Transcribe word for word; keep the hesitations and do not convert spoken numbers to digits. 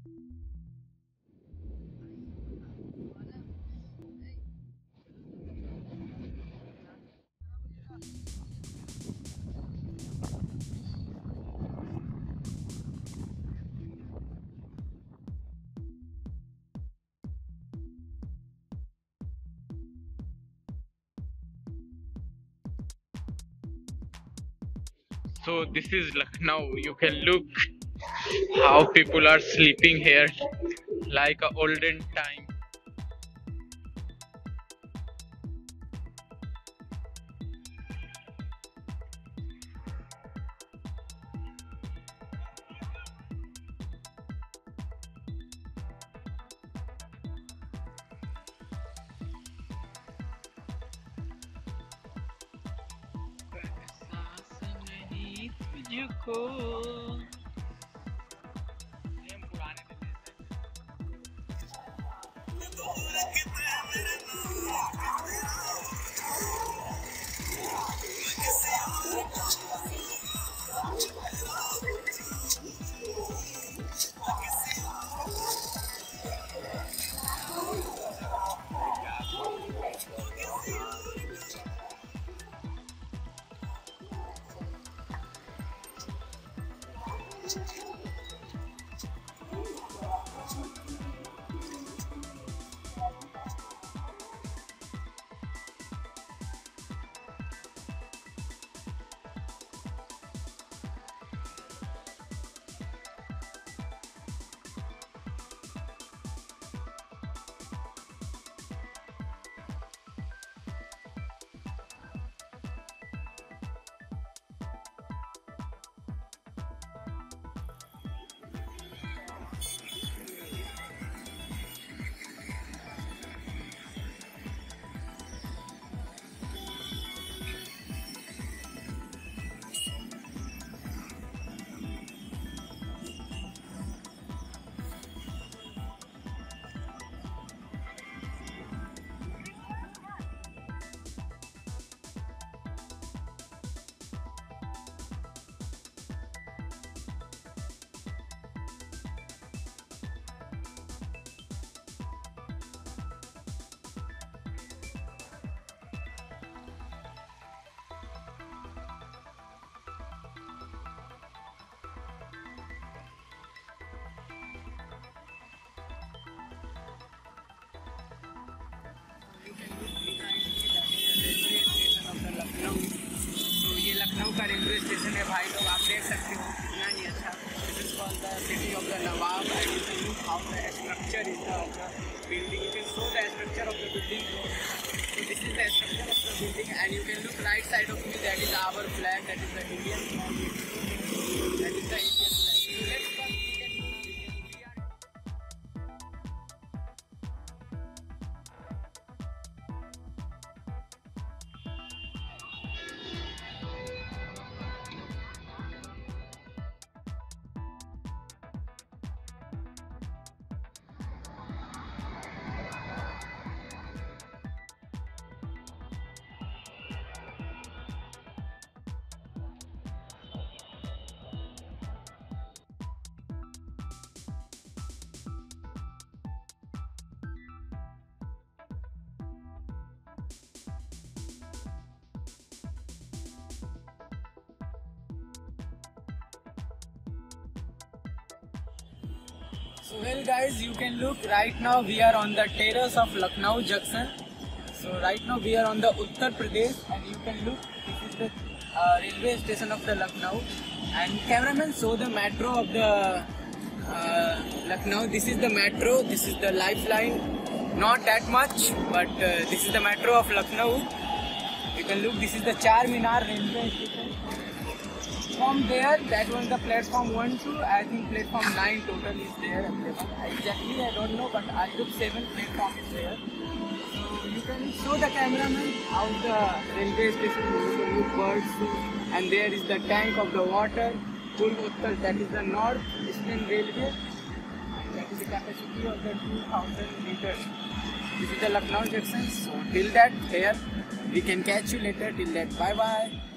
So this is Lucknow. You can look how people are sleeping here like a olden time. तुझको लखनऊ का railway station है भाई लोग, आप देख सकते हो कितना ही अच्छा. This is called the city of the nawab and you can look how the structure is the building. You can show the structure of the building. So this is the structure of the building and you can look right side of me, that is our flag, that is the Indian flag, that is the Indian flag. So let's come, we can, we can, we are So well guys, you can look right now we are on the terrace of Lucknow Junction. So right now we are on the Uttar Pradesh and you can look, this is the uh, railway station of the Lucknow, and cameraman show the metro of the uh, Lucknow. This is the metro, this is the lifeline, not that much but uh, this is the metro of Lucknow. You can look, this is the Charminar railway station. From there, that was the platform one to I think platform nine total is there. Exactly I don't know, but I look seven platform is there. So you can show the cameraman how the railway station will look birds, and there is the tank of the water. Full Uttar, that is the North Eastern Railway, and that is the capacity of the two thousand liters. This is the Lucknow Junction. So till that here, we can catch you later. Till that, bye bye.